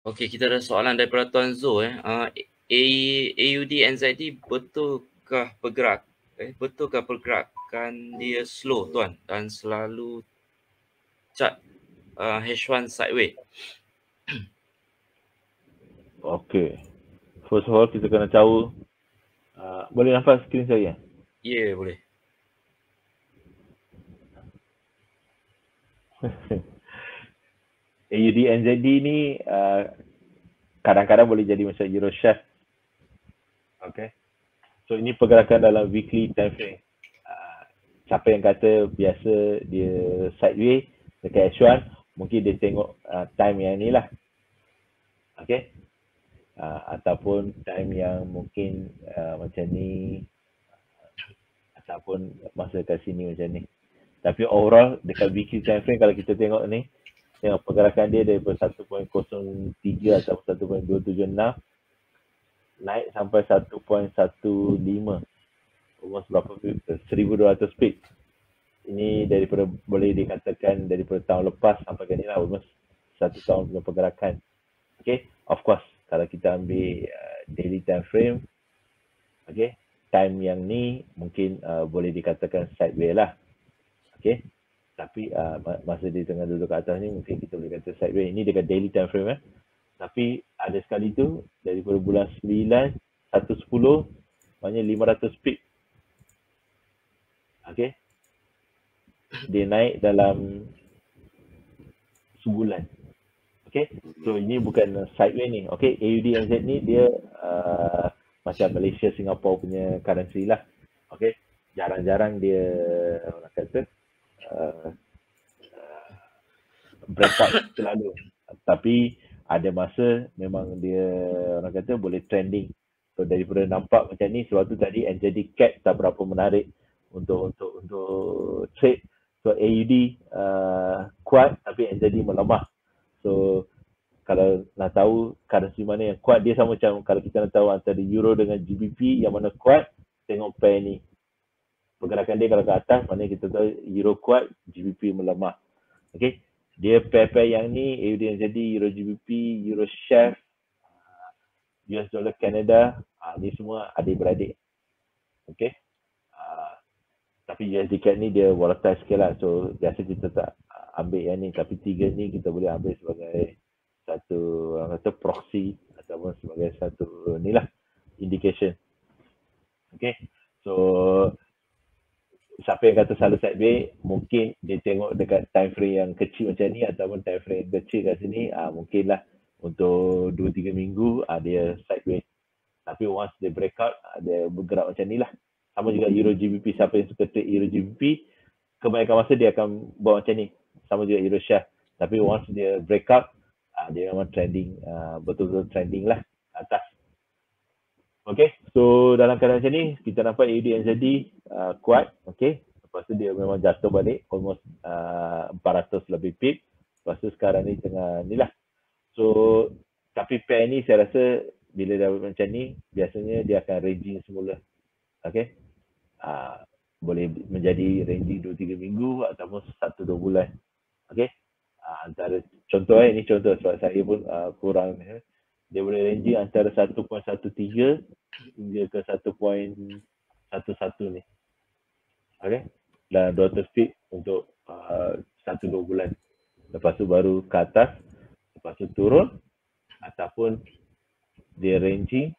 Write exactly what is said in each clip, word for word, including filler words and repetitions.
Okey, kita ada soalan daripada Tuan Zo eh. Uh, A, AUD N Z D betulkah bergerak eh betulkah pergerakan dia slow tuan dan selalu chart uh, H one sideways? Okey. First of all kita kena tahu uh, boleh nampak skrin saya? Ya, yeah, boleh. A U D N Z D ni uh, kadang-kadang boleh jadi macam Euro Chef. Okay. So ini pergerakan dalam weekly time frame. Uh, siapa yang kata biasa dia sideways dekat H one, mungkin dia tengok uh, time yang ni lah. Okay. Uh, ataupun time yang mungkin uh, macam ni, ataupun masa kat sini macam ni. Tapi overall dekat weekly time frame kalau kita tengok ni, tengok pergerakan dia daripada satu perpuluhan kosong tiga atau satu perpuluhan dua tujuh enam naik sampai satu perpuluhan satu lima, almost berapa pip? seribu dua ratus pip. Ini daripada boleh dikatakan daripada tahun lepas sampai ke ni lah, almost satu tahun punya pergerakan. Okay, of course kalau kita ambil uh, daily time frame, okay, time yang ni mungkin uh, boleh dikatakan sideways lah. Okay, tapi uh, masa dia tengah duduk kat atas ni mungkin kita boleh kata sideways. Ini dekat daily time frame eh. Tapi ada sekali tu daripada bulan sembilan, satu sepuluh, maknanya lima ratus pip. Okay. Dia naik dalam sebulan. Okay. So ini bukan sideways ni. Okay. A U D N Z ni dia uh, macam Malaysia, Singapore punya currency lah. Okay. Jarang-jarang dia orang kata uh, uh, breakout selalu. Tapi ada masa memang dia orang kata boleh trending. So daripada nampak macam ni, sebab tu tadi N Z D C A D tak berapa menarik untuk untuk untuk trade. So A U D uh, kuat tapi N Z D melemah. So kalau nak tahu currency mana yang kuat, dia sama macam kalau kita nak tahu antara euro dengan G B P yang mana kuat, tengok pair ni. Pergerakan dia kalau ke atas, mana kita tahu euro kuat, G B P melemah. Okay. Dia pair-pair yang ni, A U D N Z D, Euro G B P, Euro Chef, U S Dollar Canada, uh, ni semua adik-beradik. Okay. Uh, tapi U S D C A D ni dia volatile sikit lah. So, biasa kita tak ambil yang ni. Tapi tiga ni kita boleh ambil sebagai satu, orang kata proxy ataupun sebagai satu ni lah, indication. Okay. So, siapa yang kata selalu sideways, mungkin dia tengok dekat time frame yang kecil macam ni ataupun time frame kecil kat sini, ah mungkinlah untuk dua tiga minggu ah, dia sideways. Tapi once dia break out, ah, dia bergerak macam ni lah. Sama juga Euro G B P, siapa yang suka trade Euro G B P, kebanyakan masa dia akan buat macam ni. Sama juga Euro Share. Tapi once dia break out, ah, dia memang trending, ah, betul-betul trending lah atas. Okay, so dalam keadaan macam ni, kita nampak A U D N Z D uh, kuat, okay. Lepas tu dia memang jatuh balik, almost uh, empat ratus lebih pip. Lepas tu sekarang ni tengah ni lah. So, tapi pair ni saya rasa bila dah macam ni, biasanya dia akan ranging semula. Okay. Uh, boleh menjadi ranging dua tiga minggu ataupun satu dua bulan. Okay. Uh, antara contoh eh, ni contoh sebab saya pun uh, kurang eh. Dia boleh ranging antara satu perpuluhan satu tiga hingga ke satu perpuluhan satu satu ni. Okay. Dan dua ratus pip untuk uh, satu dua bulan. Lepas tu baru ke atas. Lepas tu turun. Ataupun dia ranging.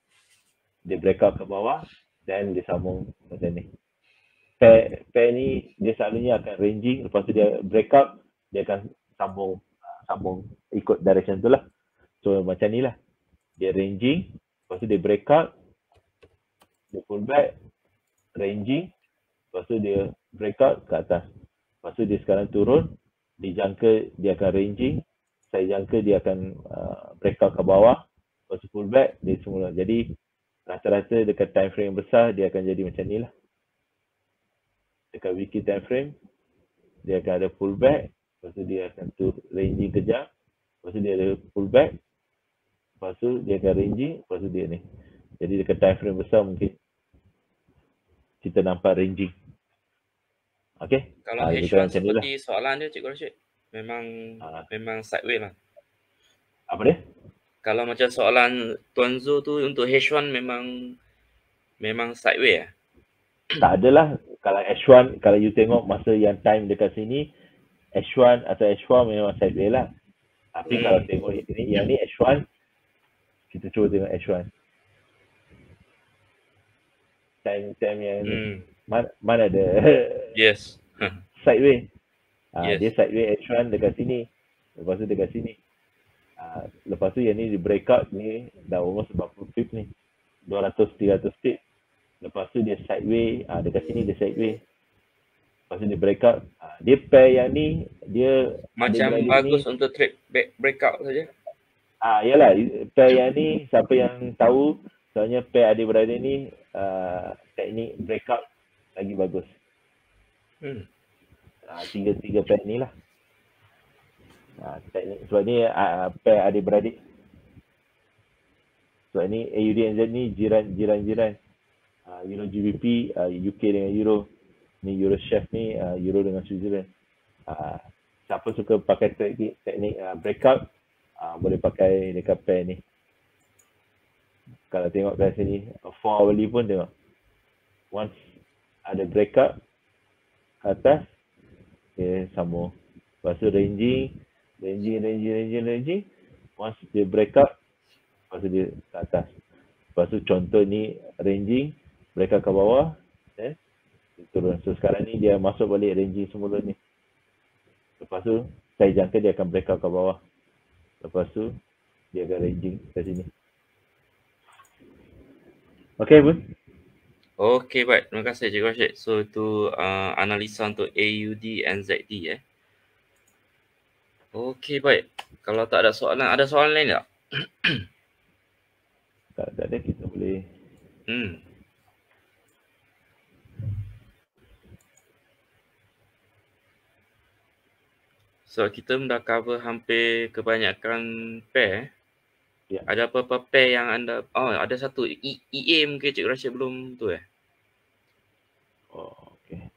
Dia break out ke bawah. Dan dia sambung macam ni. Pair, pair ni dia selalunya akan ranging. Lepas tu dia break out. Dia akan sambung. Uh, sambung ikut direction tu lah. So macam ni lah. Dia ranging. Lepas tu dia break out. Dia pull back. Ranging. Lepas tu dia break out ke atas. Lepas tu dia sekarang turun. Dijangka dia akan ranging. Saya jangka dia akan uh, break out ke bawah. Lepas tu pull back. Dia semula. Jadi rata-rata dekat time frame besar dia akan jadi macam ni lah. Dekat weekly time frame. Dia akan ada pull back. Lepas tu dia akan tu ranging kejap. Lepas tu dia ada pull back. Lepas tu dia akan ranging. Lepas tu dia ni. Jadi dekat time frame besar mungkin kita nampak ranging. Okay. Kalau Ah, H one macam ni lah. seperti soalan dia Cikgu Rashid, memang Ah. memang sideways lah. Apa dia? Kalau macam soalan Tuan Zul tu untuk H one memang memang sideway eh? Tak adalah. Kalau H one, kalau you tengok masa yang time dekat sini, H one atau H four memang sideway lah. Tapi Hmm. kalau tengok yang ni, yang ni H one, kita cuba tengok H one. Time-time yang ni, Hmm. mana, mana ada Yes. sideway. Ah, Yes. Dia sideway H one dekat sini. Lepas tu dekat sini. Ah, lepas tu yang ni di breakout ni dah almost sembilan puluh pip ni. dua ratus tiga ratus pip. Lepas tu dia sideway, ah, dekat sini dia sideway. Lepas tu dia breakout. Ah, dia pair yang ni, dia Macam adik-beradik bagus ni. untuk trade back breakout saja. Ah, yalah, pair yang ni siapa yang tahu, soalnya pair adik-beradik ni uh, teknik breakout lagi bagus. Hmm. Ah, tiga-tiga pair ni lah. Ah, teknik sebab ni uh, pair adik-beradik. Sebab ni A U D N Z ni jiran-jiran-jiran. Uh, Euro G B P, uh, U K dengan Euro. Ni Euro Chef ni uh, Euro dengan Switzerland. Uh, siapa suka pakai teknik, teknik uh, breakout, uh, boleh pakai dekat pair ni. Kalau tengok kat sini, four hourly pun tengok. Once ada breakout atas, dia sambung. Lepas tu ranging, ranging, ranging, ranging, ranging. Once dia breakout, lepas tu dia ke atas. Lepas tu contoh ni ranging, breakout ke bawah, eh, dia turun. So sekarang ni dia masuk balik ranging semula ni. Lepas tu, saya jangka dia akan breakout ke bawah. Lepas tu, dia akan ranging ke sini. Okay pun? Okey, baik. Terima kasih Cikgu Rashid. So, itu uh, analisa untuk A U D N Z D eh. Okey, baik. Kalau tak ada soalan, ada soalan lain tak? Tak, tak ada, kita boleh. Hmm. So, kita dah cover hampir kebanyakan pair. Ya. Ada apa-apa pair yang anda... Oh, ada satu. E A mungkin Cikgu Rashid belum tu eh? Oh, okay.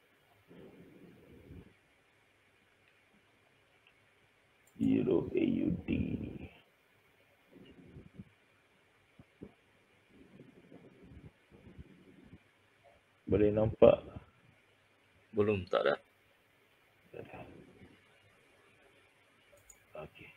Euro A U D. Boleh nampak? Belum, tak ada. Okay.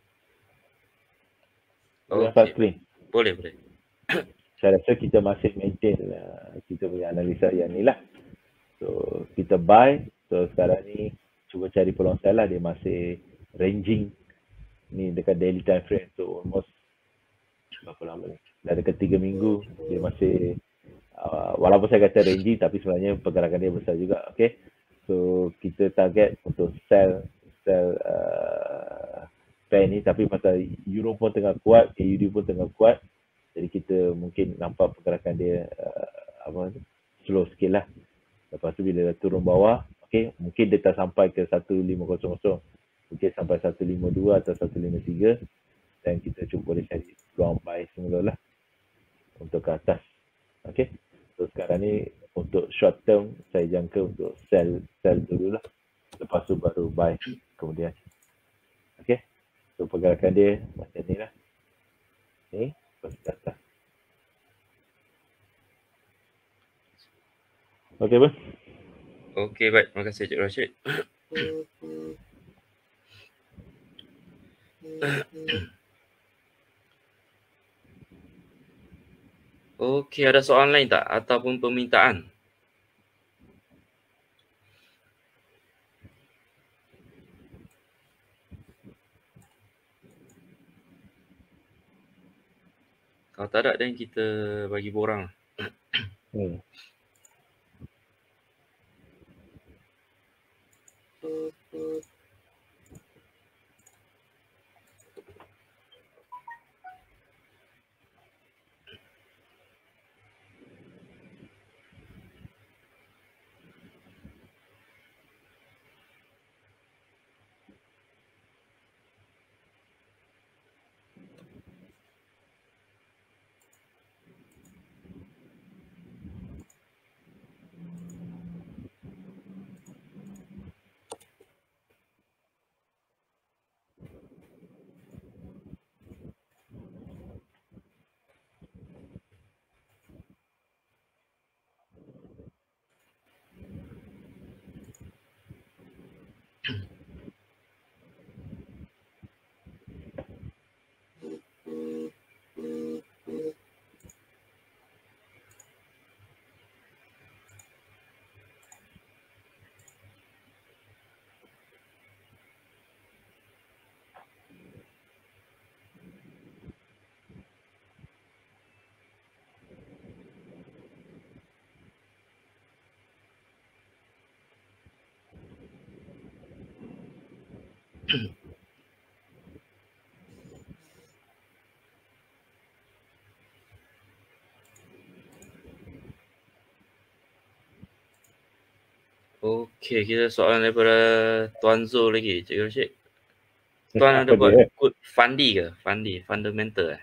Boleh Okey. nampak screen? Boleh, boleh. Saya rasa kita masih maintain uh, kita punya analisa yang ni lah. So, kita buy. So, sekarang ni cuba cari peluang sell lah. Dia masih ranging. Ni dekat daily time frame. So, almost berapa lama ni? Dah dekat tiga minggu. Dia masih, uh, walaupun saya kata ranging, tapi sebenarnya pergerakan dia besar juga. Okay. So, kita target untuk sell sell uh, pair ni. Tapi pasal Euro pun tengah kuat, A U D pun tengah kuat. Jadi kita mungkin nampak pergerakan dia uh, apa slow sikit lah. Lepas tu bila turun bawah, okay, mungkin dia tak sampai ke satu lima kosong kosong. Mungkin sampai satu lima dua atau satu lima tiga. Dan kita cuba boleh cari peluang buy semula lah. Untuk ke atas. Okay. So sekarang ni untuk short term, saya jangka untuk sell sell dulu lah. Lepas tu baru buy kemudian. Okay. So pergerakan dia macam ni lah. Ni. Lepas ke atas. Okey, Bang. Okey, baik. Terima kasih Cikgu Rashid. Okey, ada soalan lain tak? Ataupun permintaan? Kalau tak ada, dan kita bagi borang. Hmm. Okey, kita soalan daripada Tuan Zul lagi, Cikgu Rashid. Tuan ada Apa buat dia? kod Fandi ke? Fandi, fundamental eh?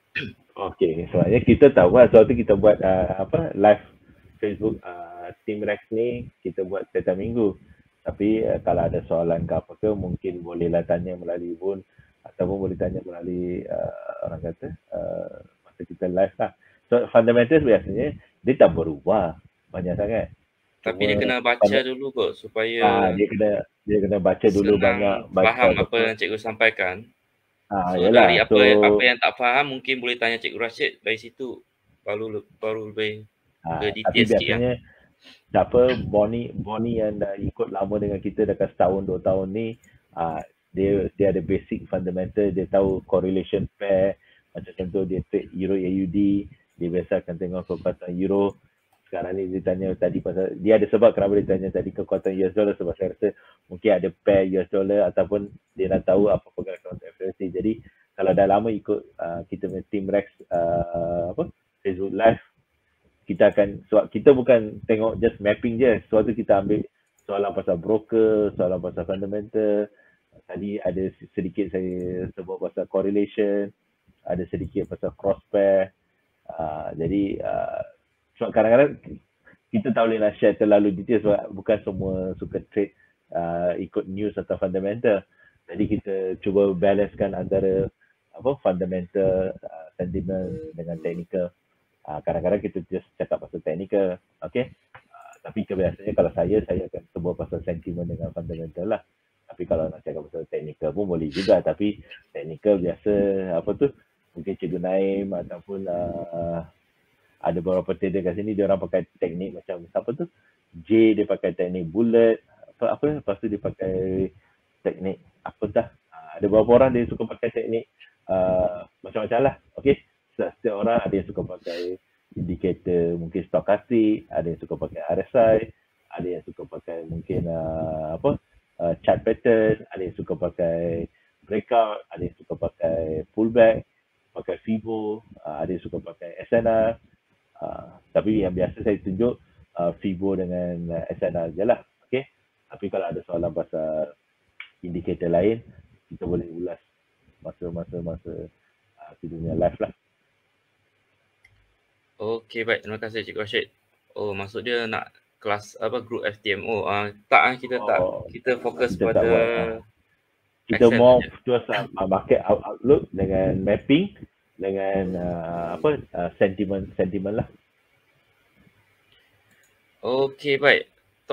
Okey, sebenarnya kita tahu lah sebab tu kita buat uh, apa live Facebook uh, Team Rex ni kita buat setiap minggu. Tapi uh, kalau ada soalan ke apa ke mungkin bolehlah tanya melalui phone ataupun boleh tanya melalui uh, orang kata uh, masa kita live lah. So fundamentals biasanya dia tak berubah banyak sangat. Tapi dia Cuma kena baca funda- dulu kot supaya ah, dia kena dia kena baca dulu banyak, senang baca faham apa betul. yang cikgu sampaikan. Ah, So yalah. dari apa So apa yang tak faham mungkin boleh tanya Cikgu Rashid, dari situ baru baru lebih ah, ke tapi detail sikit lah. biasanya siapa Bonnie Bonnie yang dah ikut lama dengan kita dekat setahun dua tahun ni, ah, dia dia ada basic fundamental, dia tahu correlation pair. Macam contoh dia trade Euro A U D, dia biasa akan tengok kekuatan Euro. Sekarang ni dia tanya tadi pasal, dia ada sebab kenapa dia tanya tadi kekuatan U S dollar, sebab saya rasa mungkin ada pair U S dollar ataupun dia dah tahu apa pergerakan F R C. Jadi kalau dah lama ikut uh, kita punya Team Rex uh, apa Facebook Live, kita akan, sebab kita bukan tengok just mapping je, sebab tu kita ambil soalan pasal broker, soalan pasal fundamental. Tadi ada sedikit saya sebut pasal correlation, ada sedikit pasal cross pair. Uh, jadi uh, sebab kadang-kadang kita tak boleh nak share terlalu detail sebab bukan semua suka trade uh, ikut news atau fundamental. Jadi kita cuba balancekan antara apa fundamental, uh, sentiment dengan technical. Uh, kadang-kadang kita just cakap pasal technical, okay? Uh, tapi kebiasaannya kalau saya, saya akan sebut pasal sentiment dengan fundamental lah. Tapi kalau nak cakap pasal technical pun boleh juga. Tapi technical biasa apa tu, mungkin Cikgu Naim ataupun uh, ada beberapa trader kat sini, dia orang pakai teknik macam apa tu, J dia pakai teknik bullet, apa apa lepas tu dia pakai teknik apa dah, uh, ada beberapa orang dia suka pakai teknik uh, macam-macam lah. Okay, setiap, setiap orang ada yang suka pakai indikator mungkin stokastik, ada yang suka pakai R S I, ada yang suka pakai mungkin uh, apa uh, chart pattern, ada yang suka pakai breakout, ada yang suka pakai pullback, pakai Fibo, uh, ada yang suka pakai S N R. Uh, tapi yang biasa saya tunjuk uh, Fibo dengan uh, S N R je lah. Okay? Tapi kalau ada soalan pasal indikator lain, kita boleh ulas masa-masa masa uh, kita punya live lah. Okey, baik. Terima kasih Cikgu Rashid. Oh, maksud dia nak kelas apa group F T M O. Uh, tak ah kita tak. Oh, kita fokus kita pada tak buat, uh, kita Excel mau saja. terus uh, market outlook dengan mapping dengan uh, apa uh, sentiment sentiment lah. Okey, baik.